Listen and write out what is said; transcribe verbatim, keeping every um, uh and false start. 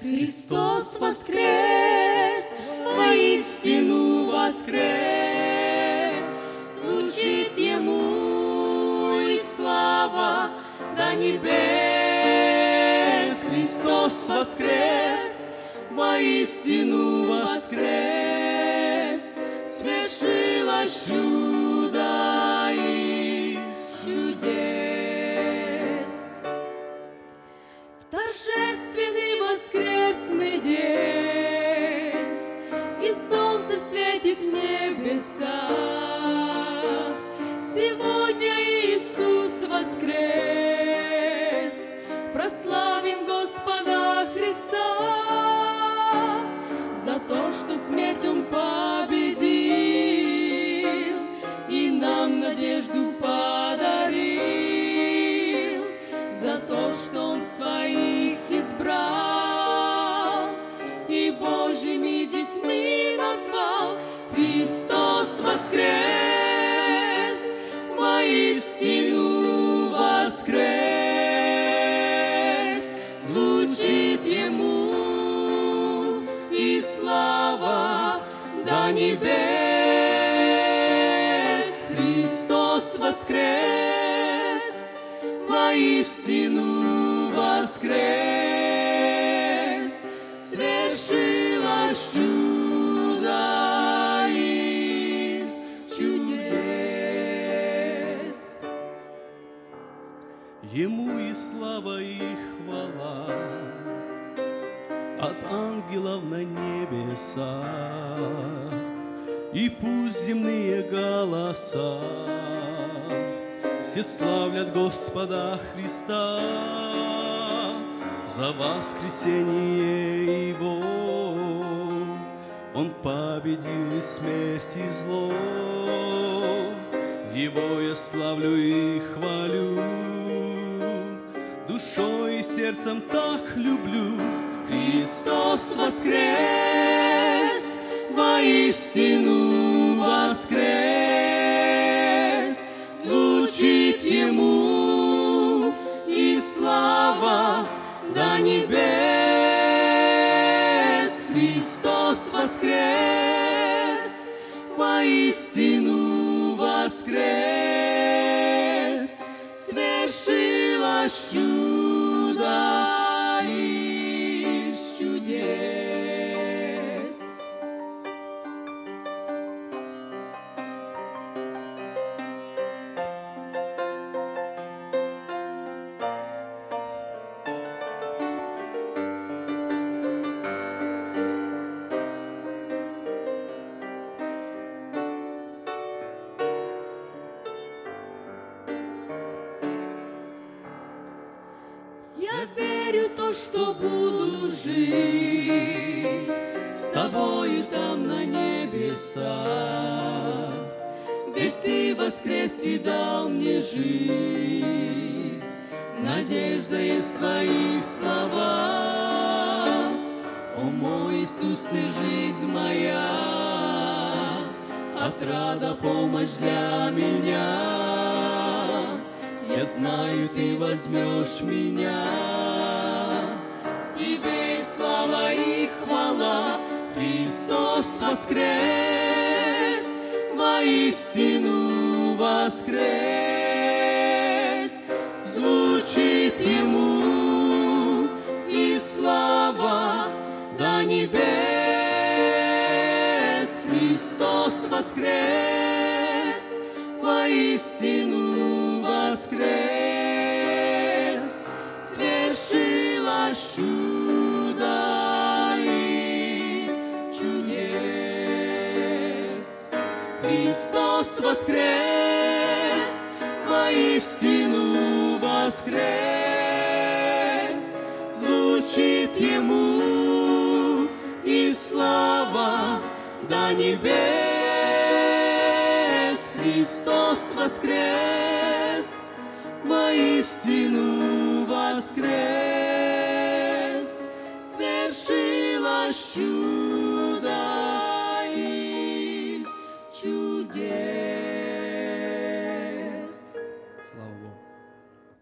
Христос воскрес, воистину воскрес, звучит Ему и слава до небес. Христос воскрес, воистину воскрес, свершилось чудо из чудес. В торжественный воскресный день и солнце светит в небесах. Сегодня Иисус воскрес, прославим Господа Христа за то, что смерть Он победил и нам надежду подарил, за то, что Он своих избрал и Божьими детьми назвал. Христос воскрес, воистину воскрес, звучит Ему и слава до небес. Христос воскрес, воистину воскрес, свершилось чудо из чудес. Ему и слава, и хвала от ангелов на небесах, и пусть земные голоса все славят Господа Христа за воскресение Его. Он победил и смерть, и зло. Его я славлю и хвалю, душой и сердцем так люблю. Христос воскрес, воистину воскрес, звучит Ему и слава до небес. Христос воскрес, воистину воскрес, свершилось чудо из чудес. Я верю то, что буду жить с тобою там на небесах, ведь ты воскрес и дал мне жизнь, надежда есть в твоих словах. О мой Иисус, ты жизнь моя, отрада, помощь для меня. Я знаю, ты возьмешь меня, тебе и слава, и хвала. Христос воскрес, воистину воскрес, звучит Ему и слава до небес. Христос воскрес, воистину воскрес, свершилось чудо из чудес. Христос воскрес, воистину воскрес, звучит Ему и слава до небес. Христос воскрес, воистину воскрес, свершилось чудо из чудес. Слава Богу.